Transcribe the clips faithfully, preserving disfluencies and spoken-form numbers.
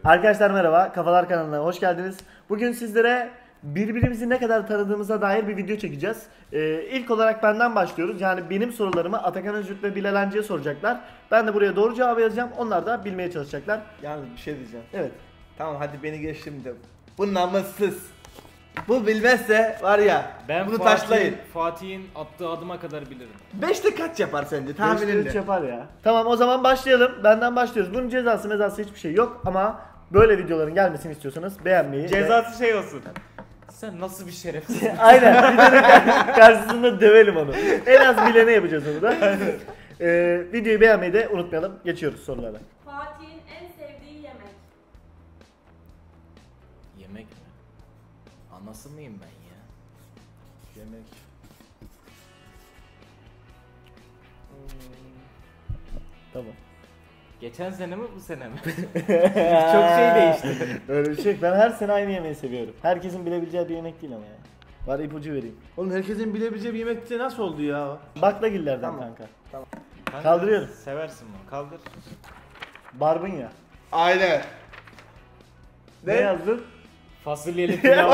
Arkadaşlar merhaba, Kafalar kanalına hoş geldiniz. Bugün sizlere birbirimizi ne kadar tanıdığımıza dair bir video çekeceğiz. Ee, ilk olarak benden başlıyoruz. Yani benim sorularımı Atakan Özgürt ve Bilal Hancı'ya soracaklar. Ben de buraya doğru cevabı yazacağım. Onlar da bilmeye çalışacaklar. Yalnız bir şey diyeceğim. Evet. Tamam hadi beni geç şimdi. Bu namussuz. Bu bilmezse var ya Ben bunu Fatih'in- taşlayın. Fatih'in attığı adıma kadar bilirim. Beşte kaç yapar sence Beşte üç tahmininde? yapar ya. Tamam o zaman başlayalım. Benden başlıyoruz. Bunun cezası mezası hiçbir şey yok ama böyle videoların gelmesini istiyorsanız beğenmeyi. Cezası şey olsun. Sen nasıl bir şerefsiz? Aynen. Videonun kar- karşısında dövelim onu. En az bilene yapacağız onu da. Ee, videoyu beğenmeyi de unutmayalım. Geçiyoruz sorulara. Fatih'in en sevdiği yemek. Yemek mi? Anası mıyım ben ya? Yemek. Tamam. Geçen sene mi bu sene mi? Çok şey değişti. Öyle bir şey. Ben her sene aynı yemeği seviyorum. Herkesin bilebileceği bir yemek değil ama ya. Var ipucu vereyim. Oğlum herkesin bilebileceği bir yemek de nasıl oldu ya? Baklagillerden Tamam. kanka. Kanka, Kaldırıyorum. Seversin bunu. Kaldır. Barbunya. Aynen. Ne, Ne? yazdın? Fasulyeli pilav.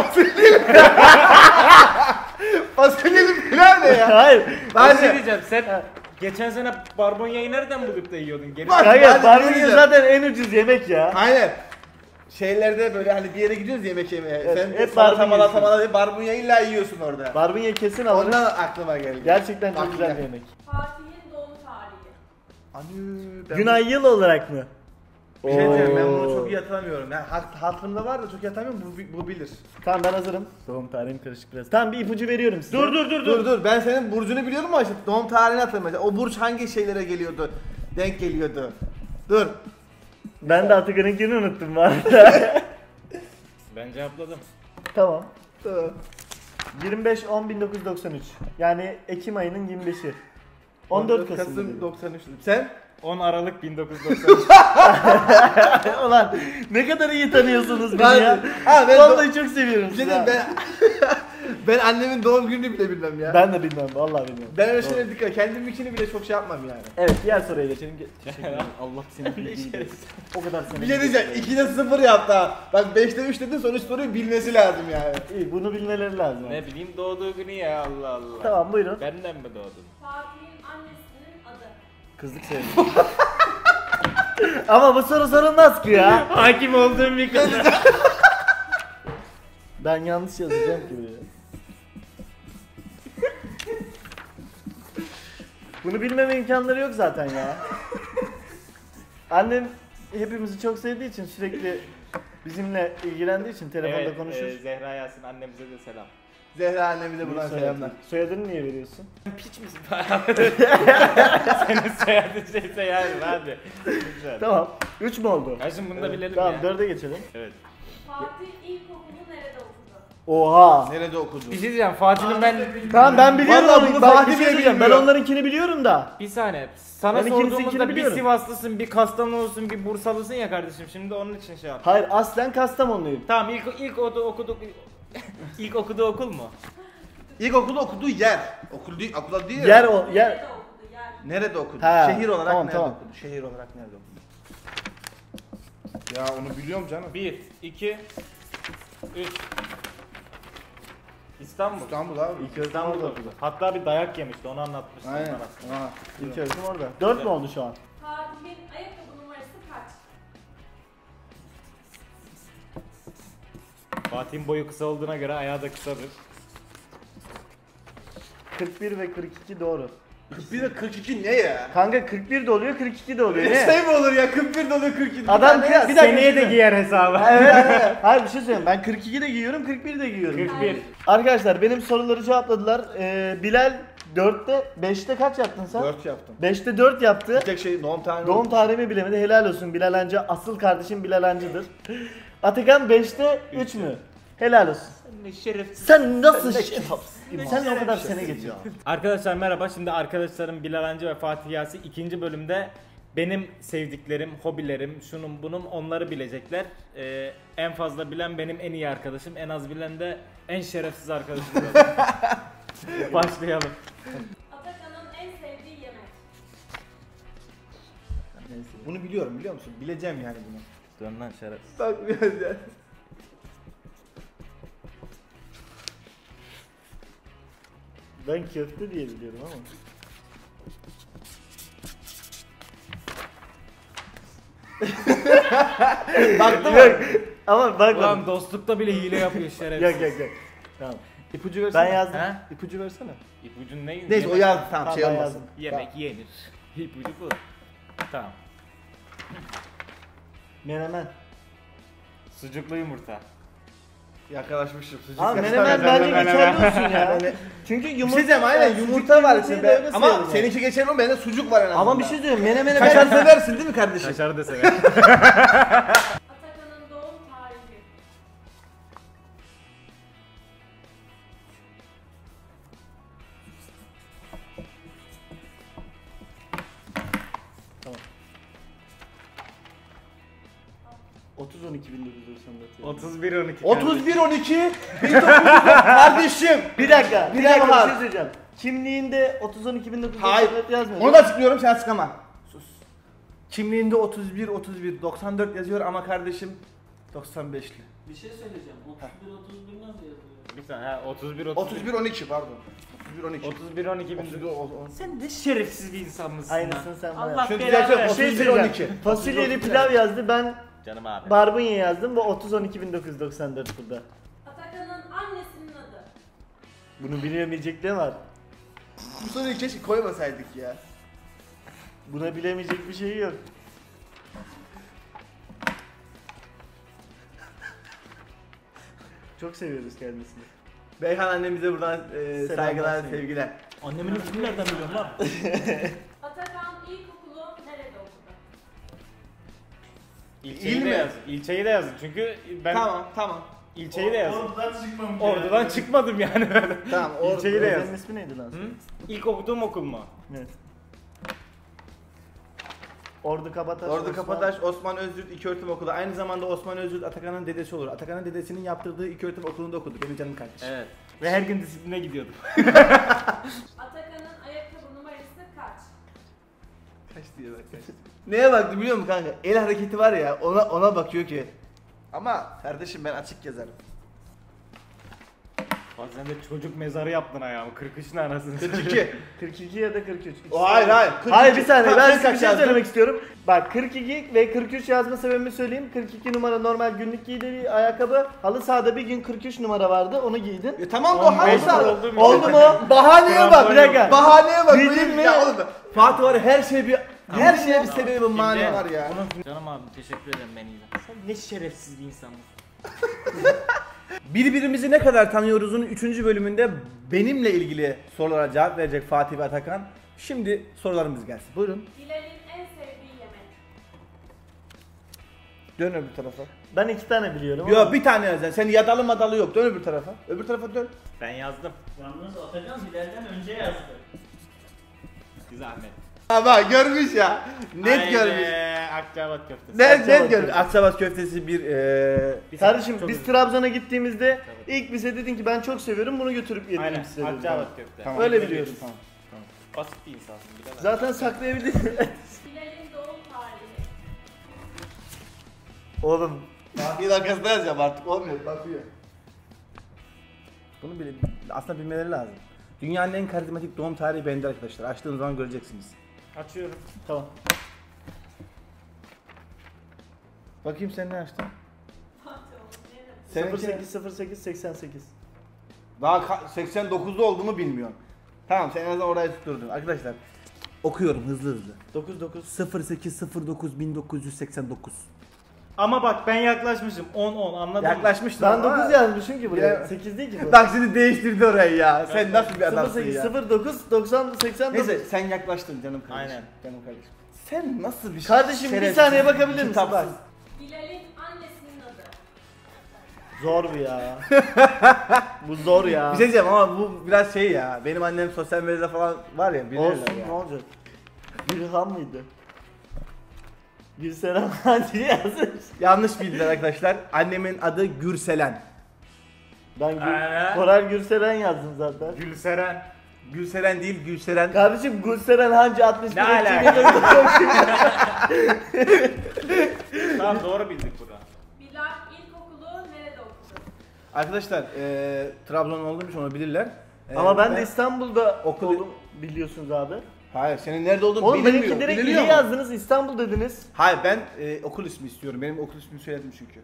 Fasulyeli pilav ne ya? Hayır. Ben Bence- şey diyeceğim sen geçen sene barbonyayı nereden bulup da yiyordun? Geri Bak- Kanka Hadi barbunya yiyeceğim. zaten en ucuz yemek ya. Aynen. Şeylerde böyle hani bir yere gidiyoruz yemek yemeye. Evet, Sen hep salata barbunya malata yiyorsun. malata barbunya illa yiyorsun orada. Barbunya kesin alırım. Ondan aklıma geldi. Gerçekten çok Bak güzel ya. bir yemek. Fatih'in doğum tarihi. Anı, ben Günay yıl olarak mı? Bir şey diyeceğim, ben bunu Oo. çok iyi hatırlamıyorum. Yani hat- hatırımda var da çok iyi hatırlamıyorum. Bu, bu bilir. Tamam ben hazırım. Doğum tarihim karışık biraz. Tamam bir ipucu veriyorum size. Dur dur dur Dur dur. dur, ben senin burcunu biliyorum ama işte doğum tarihini hatırlamıyorum. O burç hangi şeylere geliyordu? Denk geliyordu. Dur. Ben de Atakan'ınkini unuttum bu arada. Ben cevapladım. Tamam. Dur. yirmi beş on bin dokuz yüz doksan üç. Yani Ekim ayının yirmi beşi. on dört Kasım. dedi. doksan üç. Sen? on Aralık bin dokuz yüz doksan üç. Ulan ne kadar iyi tanıyorsunuz beni Ben- ya. Ha, ben Vallahi çok seviyorum Bir sizi. şey ha. diyeyim, ben ben annemin doğum gününü bile bilmem ya. Ben de bilmem vallahi bilmem. Ben öyle Doğru. şeylere dikkat. Kendim ikini bile çok şey yapmam yani. Evet diğer soruya geçelim. Ge- Teşekkür ederim. Allah seni bildiği O kadar seni Bir şey diyeceğim. bildiği- ikide sıfır yaptı ha. Bak beşte üç dedin, sonuç soruyu bilmesi lazım yani. İyi bunu bilmeleri lazım. Ne bileyim doğduğu günü ya Allah Allah. Tamam buyurun. Benden mi doğdun? Fatih'in annesinin adı. Kızlık sevdim. Ama bu soru sorulmaz ki ya. Hakim olduğum bir kız. Ben yanlış yazacağım ki buraya. Bunu bilmeme imkanları yok zaten ya. Annem hepimizi çok sevdiği için sürekli bizimle ilgilendiği için telefonda Evet, konuşur. e, Zehra Yasin annemize de selam. Zehra annemize buradan Soyadını- selamlar. Soyadını niye veriyorsun? Piç misin? Senin soyadın şeyse yani hadi. Güzel. Tamam. üç mü oldu? Ya şimdi bunu da bilelim Tamam ya. dörde geçelim. Evet. Fatih ilkokulu nerede okudu? Oha. Nerede okudu? Bir şey diyeceğim Fatih'in ben... Tamam ben biliyorum Vallahi onu. bunu Bak Fatih bir şey bile diyeceğim. Ben bilmiyor. onlarınkini biliyorum da. Bir saniye. Sana Ben ikincisinkini sorduğumuzda bir biliyorum. Sivaslısın, bir Kastamonu'lusun, bir Bursalısın ya kardeşim. Şimdi onun için şey yap. Hayır aslen Kastamonluyum. Tamam ilk ilk odu okuduk. İlk okuduğu okul mu? İlk okulda okuduğu yer. Okul değil, okula değil. Yer o yer. Nerede okudu? Yer. Nerede okudu? Ha, Şehir olarak tamam, nerede tamam. okudu? Şehir olarak nerede okudu? Ya onu biliyorum canım. Bir, iki, üç. İstanbul. İstanbul abi. İlk İstanbul'da öğretim okudu. Hatta bir dayak yemişti onu anlatmıştı. Aynen. bana. Aha. İlk öğretim orada. dört mü oldu şu an? Fatih'in ayakkabı numarası kaç? Fatih'in boyu kısa olduğuna göre ayağı da kısadır. kırk bir ve kırk iki doğru. kırk bir de kırk iki ne ya? Kanka kırk bir de oluyor, kırk iki de oluyor. Ne? Şey mi olur ya? kırk bir de oluyor kırk iki. Adam Bir bir, tane bir dakika. Seneye de bir giyer hesabı. Evet, evet. Hayır bir şey söyleyeyim. Ben kırk iki de giyiyorum, kırk bir de giyiyorum. kırk bir. Arkadaşlar benim soruları cevapladılar. Ee, Bilal dörtte, beşte kaç yaptın sen? dört yaptım. beşte dört yaptı. Bir tek şey doğum tarihi. Doğum tarihimi bilemedi. Helal olsun Bilal Hancı. Asıl kardeşim Bilal Hancı'dır. Atakan beşte üç mü? Helal olsun. Ne şerefsiz. Sen nasıl Sen ne şerefsiz? Sen o kadar sene geçiyor. Arkadaşlar merhaba. Şimdi arkadaşlarım Bilal Hancı ve Fatih Yasi ikinci bölümde benim sevdiklerim, hobilerim, şunun bunun onları bilecekler. Ee, en fazla bilen benim en iyi arkadaşım, en az bilen de en şerefsiz arkadaşım. Başlayalım. Atakan'ın en sevdiği yemek. Bunu biliyorum biliyor musun? Bileceğim yani bunu. Dön lan şerefsiz. Bakmıyoruz ya. Ben köfte diye biliyorum ama. Baktı mı? Yok. Ama bak Ulan bak. dostlukta bile hile yapıyor şerefsiz. Yok yok yok. Tamam. İpucu versene. Ben yazdım. He? İpucu versene. İpucun ne? Neyse o Yemek- yazdı tamam, Tamam, şey ben olmasın. yazdım. Yemek yenir. İpucu bu. Tamam. Menemen. Sucuklu yumurta. Yaklaşmışım. Sucuk Abi yazsana. menemen bence geçerli olsun ya. Yani- Çünkü Bir şey yumurta diyeceğim aynen sucuk yumurta var yumurtayı içinde. da öyle Ama seviyorum yani. seninki geçerli mi? Bende sucuk var en azından. Ama bir şey söyleyeyim. Menemeni Kaşar ben... seversin değil mi kardeşim? Kaşarı da sever. Atakan'ın doğum tarihi. otuz on iki bin dokuz yüz doksan dört. otuz bir on iki. otuz bir on iki bin dokuz yüz kardeşim. Bir dakika. Bir Bir dakika daha bir var. şey söyleyeceğim. Kimliğinde otuz on iki bin dokuz yüz Hayır. doksan dört yazmıyor. Onu da açıklıyorum sen sıkama. Sus. Kimliğinde otuz bir otuz bir doksan dört yazıyor ama kardeşim doksan beşli. Bir şey söyleyeceğim. otuz bir otuz bir nasıl yazıyor? Bir saniye ha otuz bir otuz bir on iki pardon. otuz bir on iki. otuz bir on iki bin. otuz bir on- Sen de şerefsiz bir insan mısın Aynısını sen bana Allah yap. Şunu belanı düzeltiyorum, versin. Bir şey otuz bir on söyleyeceğim. iki. Fasulyeli pilav yazdı. Ben Canım abi. barbunya yazdım. Bu otuz on iki bin dokuz yüz doksan dört burada. Atakan'ın annesinin adı. Bunu bilemeyecek ne var? Bu soruyu keşke koymasaydık ya. Buna bilemeyecek bir şey yok. Çok seviyoruz kendisini. Beyhan annemize buradan e, Selamlar, saygılar, sevgiler. sevgiler. Annemin ismini nereden biliyorum lan? Atakan ilkokulu nerede okudu? İlçeyi İl de mi? yaz. İlçeyi de yazın çünkü ben Tamam, tamam. ilçeyi de yazdım. Oradan çıkmam. Ordudan çıkmadım yani böyle. Tamam, or- İlçeyi de yaz. Senin ismi neydi lan? Hı? İlk okuduğum okul mu? Evet. Ordu Kabataş. Orada Osman- Kapataş Osman Özgürt İlköğretim Okulu. Aynı zamanda Osman Özgürt Atakan'ın dedesi olur. Atakan'ın dedesinin yaptırdığı ilköğretim okulunda okudu. Benim canım kardeşim. Evet. Ve her gün disipline gidiyordum. Atakan'ın ayakkabı numarası kaç? Kaç diye bak kaç. Neye baktı biliyor musun kanka? El hareketi var ya ona ona bakıyor ki. Ama kardeşim ben açık yazarım. Bak sen de çocuk mezarı yaptın ayağımı. kırk üçün arasını. kırk iki. kırk iki ya da kırk üç. O hayır hayır. kırk iki. Hayır bir saniye Ha, ben sen size bir kaç şey yazdın? söylemek istiyorum. Bak kırk iki ve kırk üç yazma sebebimi söyleyeyim. kırk iki numara normal günlük giydiği ayakkabı. Halı sahada bir gün kırk üç numara vardı onu giydin. E tamam da On halı beş saha. oldu mu? Oldu mu? Bahaneye bak. Bir dakika. Bahaneye bak. Bildin Bildin mi? Ya oğlum Fatih var ya, her şey bir her şeye bir sebebi bir mani var ya. Bunun... Canım abim teşekkür ederim beni izle. Sen ne şerefsiz bir insansın. Birbirimizi ne kadar tanıyoruz'un üçüncü bölümünde benimle ilgili sorulara cevap verecek Fatih ve Atakan. Şimdi sorularımız gelsin. Buyurun. Bilal'in en sevdiği yemek. Dön öbür tarafa. Ben iki tane biliyorum. Yok ama- bir tane yazacaksın. Sen yadalı madalı yok. Dön öbür tarafa. Öbür tarafa dön. Ben yazdım. Yalnız Atakan Bilal'den önce yazdı. Bir zahmet. Ha bak görmüş ya. Net Haydi, görmüş. Akçabat köftesi. Net Akçabat net görmüş. köftesi. Akçabat köftesi bir eee Bir Kardeşim saniye, çok biz özür Trabzon'a gittiğimizde Tabii. ilk bize dedin ki ben çok seviyorum bunu götürüp yedim Aynen. size dedin. Akçabat köfte. Tamam. Öyle biliyorum. Tamam. Basit bir insansın bilemem. Zaten saklayabilirim. Bilal'in doğum tarihi. Oğlum Bir dakikasında yazacağım artık olmuyor. Bakıyor. Bunu bile aslında bilmeleri lazım. Dünyanın en karizmatik doğum tarihi bende arkadaşlar. Açtığım zaman göreceksiniz. Açıyorum. tamam. Bakayım sen ne açtın? Fatih oğlum ne demek? sıfır Seninki sekiz sıfır sekiz seksen sekiz. daha ka- seksen dokuzda olduğumu bilmiyorsun. Tamam sen en azından orayı tutturdun. Arkadaşlar okuyorum hızlı hızlı. dokuz dokuz. sıfır sekiz sıfır dokuz bin dokuz yüz seksen dokuz. Ama bak ben yaklaşmışım. on on anladın mı? Yaklaşmıştın Ben ama- dokuz yazmışım ki buraya. Ya- sekiz değil ki bu. Bak şimdi değiştirdi orayı ya. Sen nasıl bir sıfır adamsın sekiz ya? sıfır dokuz doksan seksen dokuz. Neyse sen yaklaştın canım kardeşim. Aynen. Canım kardeşim. Sen nasıl bir Kardeşim bir şerefsiz, saniye bakabilir misin? kitapsız. Bak. Bilal'in annesinin adı. Zor bu ya. bu zor ya. Bir şey diyeceğim ama bu biraz şey ya. Benim annem sosyal medyada falan var ya bilirler Olsun ya. ne olacak? Gülhan mıydı? Gülseren Hadi yazmış. Yanlış bildiler arkadaşlar. Annemin adı Gürselen. Ben Gül, Ee? Koray Gülseren yazdım zaten. Gülseren. Gülselen değil Gülseren. Kardeşim Gülseren Hancı altmış bir Ne alaka? çok iyi. Tamam doğru bildik. Bilal ilkokulu nerede okudu? Arkadaşlar eee Trabzon olduğum için onu bilirler. Eee, Ama ben de İstanbul'da okul- okudum biliyorsunuz abi. Hayır, senin nerede olduğunu Oğlum bilinmiyor. benimki direkt Biliniyor ili mu? yazdınız, İstanbul dediniz. Hayır, ben eee, okul ismi istiyorum. Benim okul ismini söyledim çünkü.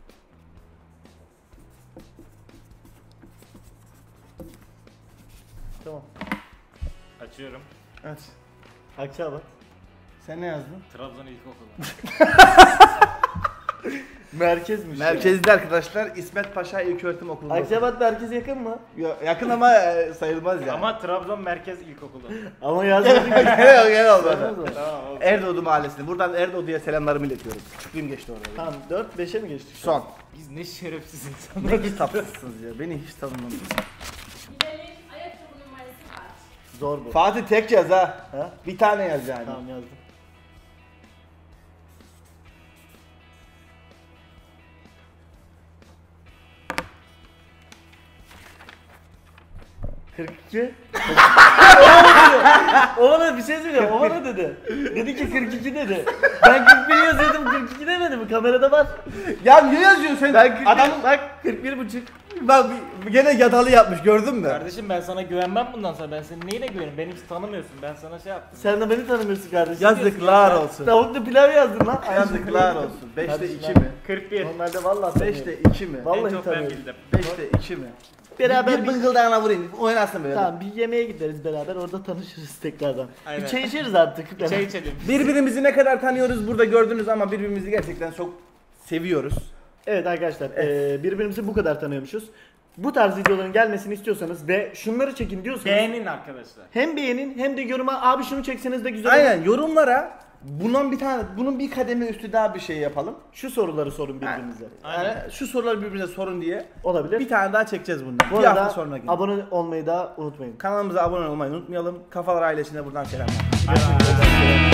Tamam. Açıyorum. Evet. Akçabat. Sen ne yazdın? Trabzon İlkokulu. Merkezmiş. Merkezde arkadaşlar İsmet Paşa İlköğretim Okulu'nda. Akçabat merkez yakın mı? Ya- yakın ama eee, sayılmaz ya. Ama Trabzon Merkez İlkokulu. Ama yazmadık. gene gene olmadı. Yazmadık. Tamam oldu. Erdoğdu Mahallesi'nde. Buradan Erdoğdu'ya selamlarımı iletiyorum. Küçüklüğüm geçti orada. Tamam dört beşe mi geçtik? Son. Biz ne şerefsiz Ne insanlarız. kitapsızsınız ya. Beni hiç tanımlamadınız. Bilal'in ayakkabı numarası kaç? Zor bu. Fatih tek yaz ha. Ha? Bir tane yaz yani. Tamam yazdım. kırk iki. O bana bir şey söylüyor. O bana dedi. Dedi ki kırk iki dedi. Ben kırk bir yazıyordum, kırk iki demedim. Kamerada var. Ya niye yazıyorsun sen? Ben kırk bir, Adam bak kırk bir buçuk. bak bir- gene yadalı yapmış gördün mü? Kardeşim ben sana güvenmem bundan sonra. Ben senin neyine güvenim? Beni hiç tanımıyorsun. Ben sana şey yaptım. Sen de beni tanımıyorsun kardeşim. Yazıklar olsun. Tavuklu pilav yazdın lan. Yazıklar olsun. beşte Kardeşim iki ben- mi? kırk bir. Normalde vallahi beşte tanıyorum. iki mi? Vallahi en çok ben tanıyorum. bildim. beşte iki mi? Beraber bir bir- bıngıldağına vurayım. Oynasın böyle. Tamam bir yemeğe gideriz beraber orada tanışırız tekrardan. Aynen. Bir çay içeriz artık. Çay içelim. Birbirimizi ne kadar tanıyoruz burada gördünüz ama birbirimizi gerçekten çok seviyoruz. Evet arkadaşlar eee, birbirimizi bu kadar tanıyormuşuz. Bu tarz videoların gelmesini istiyorsanız ve şunları çekin diyorsanız Beğenin arkadaşlar. hem beğenin hem de yoruma abi şunu çekseniz de güzel olur. Aynen yorumlara bunun bir tane bunun bir kademe üstü daha bir şey yapalım. Şu soruları sorun birbirinize. Aynen. Yani şu soruları birbirine sorun diye Olabilir. bir tane daha çekeceğiz bundan. Bu bir hafta arada sonra gelin. abone olmayı da unutmayın. Kanalımıza abone olmayı unutmayalım. Kafalar ailesine buradan selamlar. Bay bay.